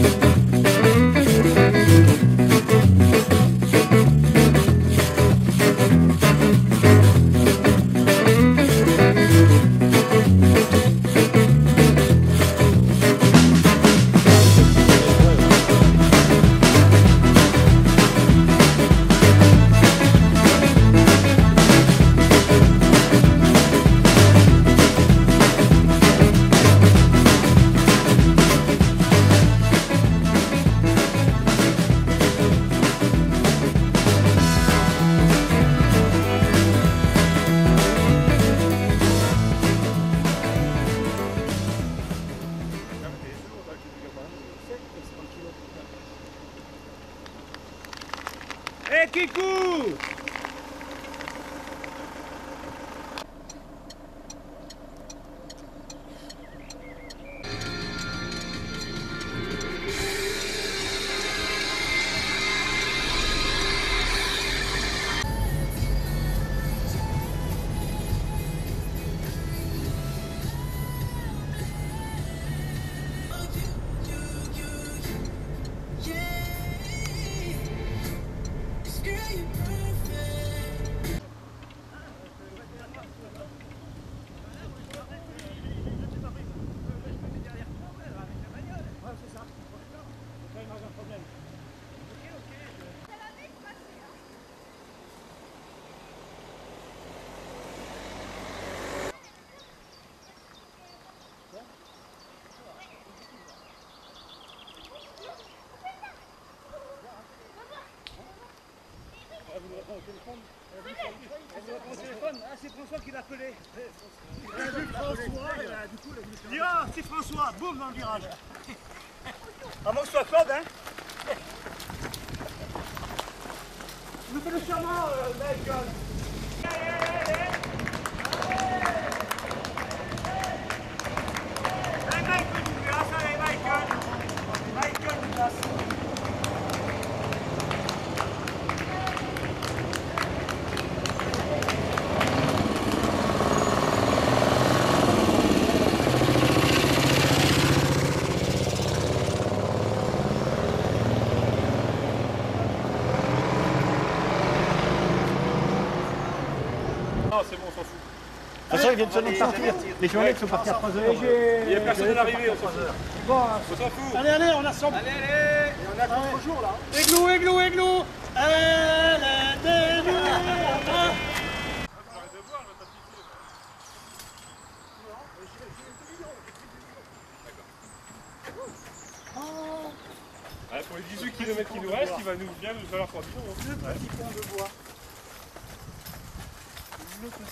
Hé Kikou! Ah, c'est François qui l'a appelé. Il a vu François, c'est François, boum dans le virage. À moins que ce soit Claude, hein. Nous fais le charmant, Michael. Michael du glace, allez Michael. Michael du glace. Non, c'est bon, on s'en fout. De toute façon, ils viennent seulement de partir. Les journées sont partis à 3 heures. Il n'y a personne à l'arrivée, on s'en fout. Bon, On s'en fout. allez, allez, on assemble. Allez, allez. Et on a contre jour là. Églou, églou, églou. Elle est dénouée. Pour les 18 km qui nous restent, il va nous bien nous falloir 3 bidons. Le petit pont de bois. Le petit pont de bois.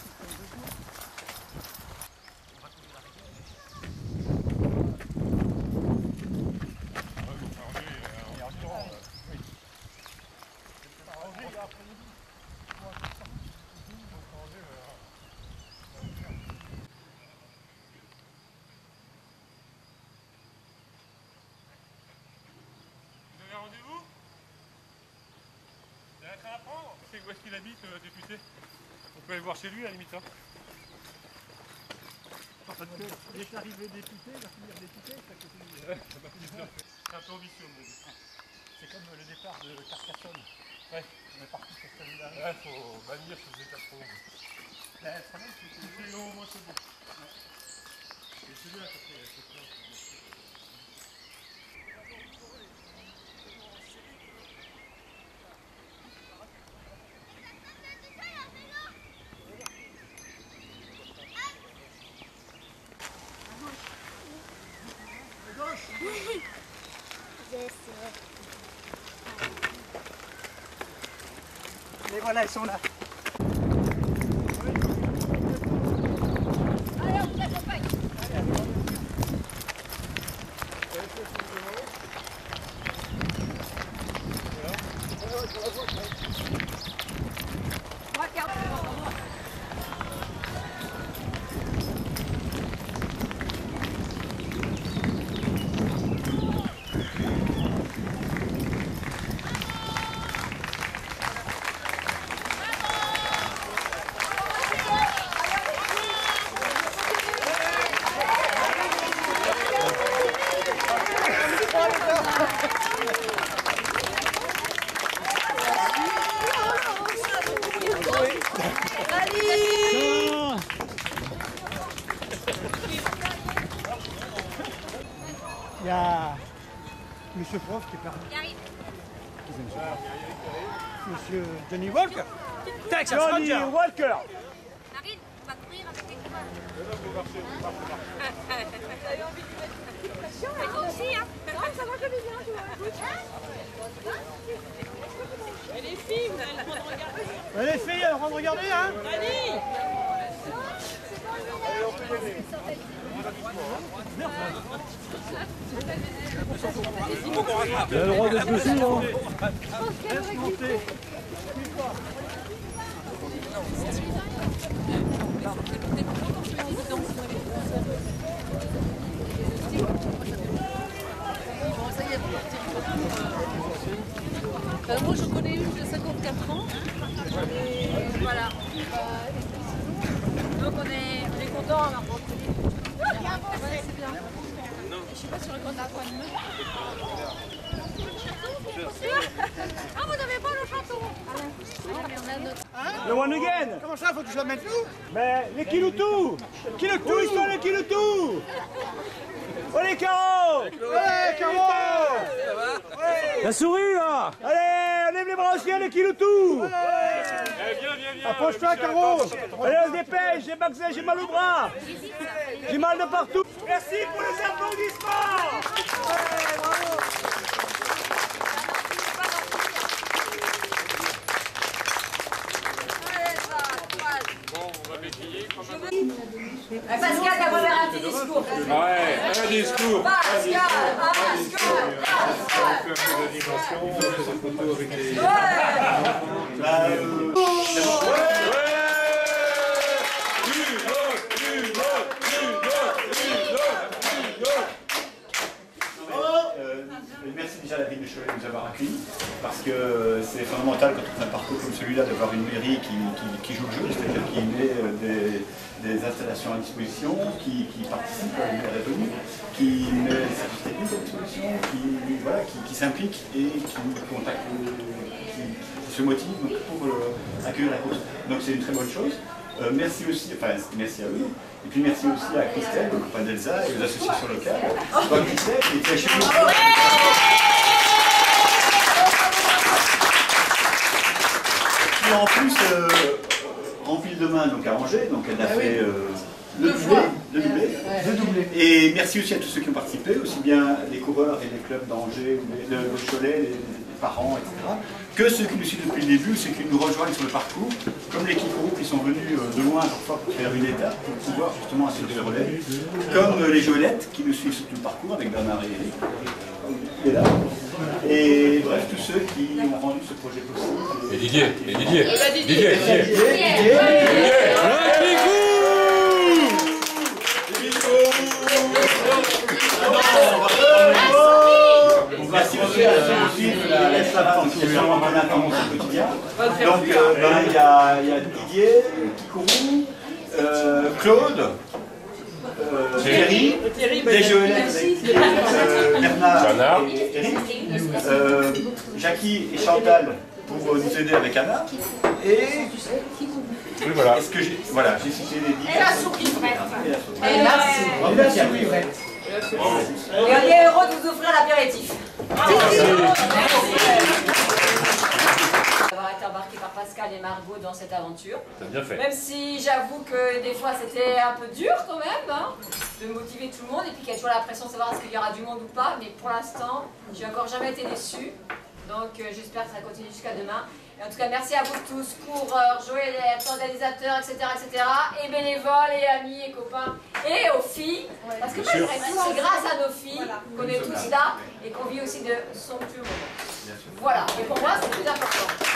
Rendez-vous? Il y a un train à prendre? C'est où est-ce qu'il habite, le député? On peut aller voir chez lui à la limite. Hein. Parce que il est arrivé député, il va finir député, C'est un peu ambitieux, mon avis. c'est comme le départ de Carcassonne. Ouais. On est parti sur celui-là. Ouais, faut bannir ces états trop longs. Le problème, c'est que C'est long, moi c'est bon. Et celui-là, ça fait plein. Et voilà, ils sont là. Allez, on vous accompagne. Moi, regarde. Il y a Monsieur Prof qui est parti. Monsieur Johnny Walker. Texas Johnny Ranger. Walker. Marine, on va courir avec les copains. Et toi aussi, hein? Non, ça va, je vais bien, tu vois. Et les filles, vous avez le droit de regarder. Les filles, elles vont regarder, hein? Allez! Il a le droit d'être dessus, non? Moi je connais une de 54 ans. Et voilà. Donc on est content. Ouais, c'est bien. Je sais pas sur le compte à quoi de Ah, vous n'avez pas le château! Le one again. Comment ça, faut que je la mette où? Mais les Kiloutou. Kiloutou, ils sont les Kiloutou. Oh les carreaux. Ouais, carreaux. La souris, là! Allez, on lève les bras au ciel, les Kiloutou. Viens. Approche-toi, Caro. Allez, on se dépêche, j'ai mal au bras. J'ai mal de partout. Merci pour les applaudissements. Ouais, bravo. Pascal, t'as voulu faire un petit discours. Ouais, un discours. Pascal. Merci déjà à la ville de Cholet de nous avoir accueillis, parce que c'est fondamental quand on fait un parcours comme celui-là d'avoir une mairie qui joue le jeu, c'est-à-dire qui met des installations à disposition, qui participe à une revenue, qui met des services techniques à disposition, qui s'implique et qui contacte, qui se motive pour accueillir la course. Donc c'est une très bonne chose. Merci aussi, enfin merci à eux, et puis merci aussi à Christelle, le copain d'Elsa, et aux associations locales. Donc Christelle qui était chez nous. Qui en plus remplit le demain donc à Angers, donc elle a fait deux doublés. Et merci aussi à tous ceux qui ont participé, aussi bien les coureurs et les clubs d'Angers, de Cholet, les parents, etc., que ceux qui nous suivent depuis le début, ceux qui nous rejoignent sur le parcours, comme les Kikourous qui sont venus de loin parfois pour faire une étape, pour pouvoir justement assurer le relais, comme les Joëlettes qui nous suivent sur tout le parcours avec Bernard et Eric, il est là. Et bref, tous ceux qui ont rendu ce projet possible. Et Didier. Merci aussi à ceux qui suivent la SAVAN, qui est sûrement pas d'information quotidien. Donc il y a Didier, Kikourou, Claude, Thierry, les Joëlettes, Bernard et Eric, Jackie et Chantal pour nous aider avec Anna. Et Oui, voilà. est-ce que j'ai cité les 10 Et la souris, Merci. Et on est heureux de vous offrir l'apéritif. D'avoir été embarqué par Pascal et Margot dans cette aventure. T'as bien fait. Même si j'avoue que des fois c'était un peu dur quand même, hein, de motiver tout le monde et puis qu'il y a toujours la pression de savoir est-ce qu'il y aura du monde ou pas. Mais pour l'instant, j'ai encore jamais été déçue. Donc j'espère que ça continue jusqu'à demain. Et en tout cas, merci à vous tous, coureurs, Joëlettes, organisateurs, etc., etc., et bénévoles, et amis, et copains, et aux filles. Parce que c'est grâce à nos filles qu'on est tous là et qu'on vit aussi de somptueux moments. Voilà. Et pour moi, c'est le plus important.